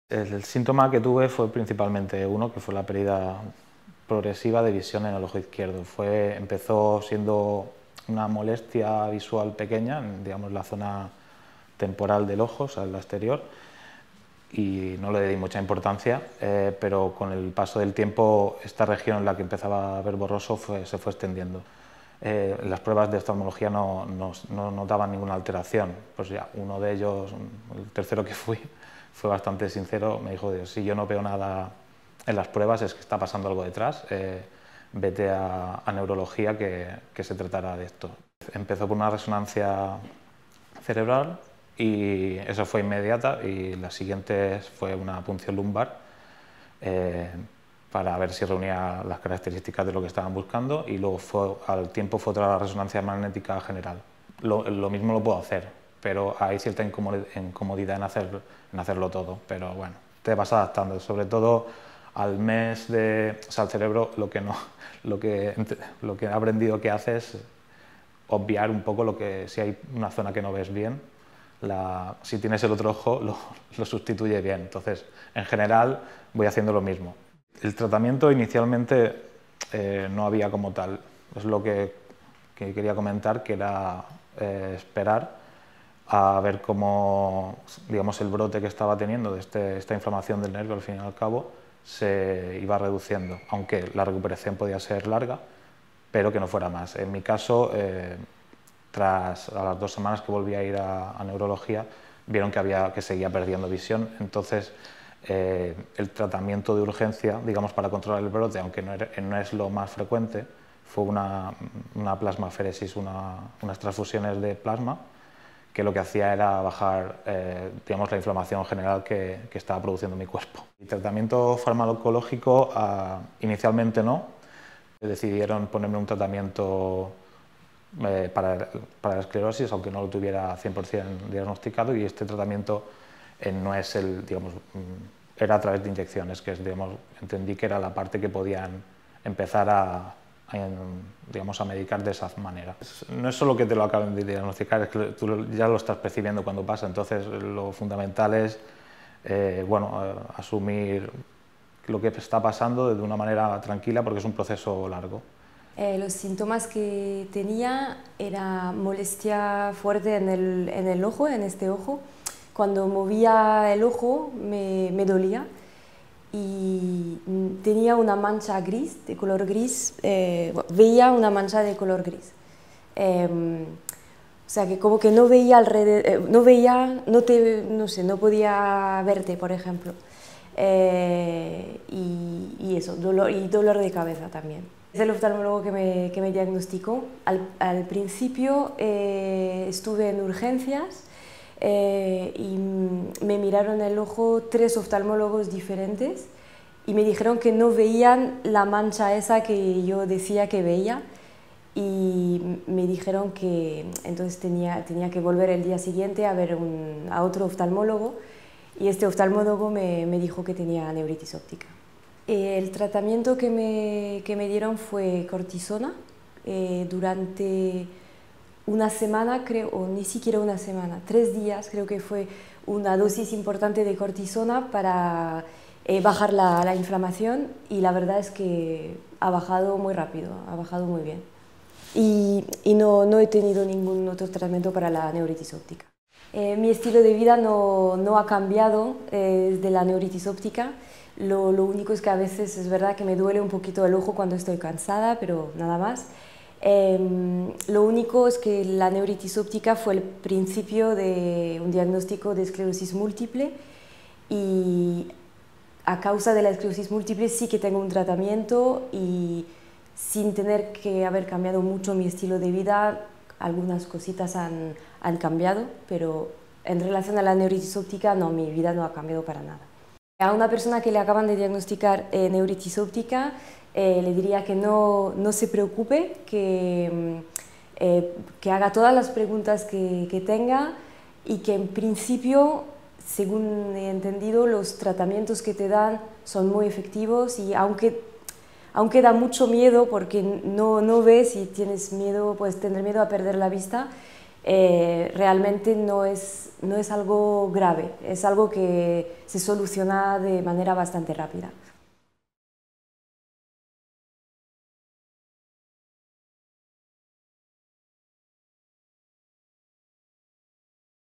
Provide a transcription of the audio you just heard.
El síntoma que tuve fue principalmente uno, que fue la pérdida progresiva de visión en el ojo izquierdo. Empezó siendo una molestia visual pequeña, digamos la zona temporal del ojo, o sea, en la exterior, y no le di mucha importancia, pero con el paso del tiempo esta región en la que empezaba a ver borroso se fue extendiendo. Las pruebas de oftalmología no notaban ninguna alteración, pues ya uno de ellos, el tercero que fui, fue bastante sincero, me dijo: si yo no veo nada en las pruebas es que está pasando algo detrás, vete a neurología que se tratará de esto. Empezó por una resonancia cerebral y eso fue inmediata, y la siguiente fue una punción lumbar para ver si reunía las características de lo que estaban buscando, y luego al tiempo fue otra resonancia magnética general. Lo mismo lo puedo hacer, pero hay cierta incomodidad en hacerlo todo, pero bueno, te vas adaptando, sobre todo al mes de... O sea, el cerebro lo que he aprendido que hace es obviar un poco si hay una zona que no ves bien, si tienes el otro ojo lo sustituye bien. Entonces, en general, voy haciendo lo mismo. El tratamiento inicialmente no había como tal. Es lo que quería comentar, que era esperar a ver cómo, digamos, el brote que estaba teniendo de esta inflamación del nervio, al fin y al cabo, se iba reduciendo, aunque la recuperación podía ser larga, pero que no fuera más. En mi caso, a las 2 semanas que volví a ir a neurología, vieron que seguía perdiendo visión. Entonces, el tratamiento de urgencia, digamos, para controlar el brote, aunque no es lo más frecuente, fue una plasmaferesis, unas transfusiones de plasma, que lo que hacía era bajar, digamos, la inflamación general que estaba produciendo mi cuerpo. El tratamiento farmacológico, inicialmente no. Decidieron ponerme un tratamiento para la esclerosis, aunque no lo tuviera 100% diagnosticado, y este tratamiento no es digamos, era a través de inyecciones, que es, digamos, entendí que era la parte que podían empezar digamos, a medicar de esa manera. No es solo que te lo acaben de diagnosticar, es que tú ya lo estás percibiendo cuando pasa. Entonces, lo fundamental es asumir lo que está pasando de una manera tranquila, porque es un proceso largo. Los síntomas que tenía era molestia fuerte en el ojo, en este ojo. Cuando movía el ojo me dolía, y tenía una mancha gris, de color gris, veía una mancha de color gris. O sea, que como que no veía alrededor, no podía verte, por ejemplo. Y eso, dolor de cabeza también. Es el oftalmólogo que me diagnosticó. Al principio estuve en urgencias y me miraron el ojo 3 oftalmólogos diferentes y me dijeron que no veían la mancha esa que yo decía que veía, y me dijeron que entonces tenía que volver el día siguiente a ver a otro oftalmólogo, y este oftalmólogo me dijo que tenía neuritis óptica. El tratamiento que me dieron fue cortisona durante una semana, creo, o ni siquiera una semana, 3 días, creo que fue una dosis importante de cortisona para bajar la inflamación, y la verdad es que ha bajado muy rápido, ha bajado muy bien. Y no he tenido ningún otro tratamiento para la neuritis óptica. Mi estilo de vida no ha cambiado desde la neuritis óptica. Lo único es que a veces es verdad que me duele un poquito el ojo cuando estoy cansada, pero nada más. Lo único es que la neuritis óptica fue el principio de un diagnóstico de esclerosis múltiple, y a causa de la esclerosis múltiple sí que tengo un tratamiento, y sin tener que haber cambiado mucho mi estilo de vida, algunas cositas han cambiado, pero en relación a la neuritis óptica no, mi vida no ha cambiado para nada. A una persona que le acaban de diagnosticar neuritis óptica, le diría que no se preocupe, que haga todas las preguntas que tenga, y que en principio, según he entendido, los tratamientos que te dan son muy efectivos, y aunque da mucho miedo porque no ves y tienes miedo, puedes tener miedo a perder la vista, realmente no es algo grave, es algo que se soluciona de manera bastante rápida.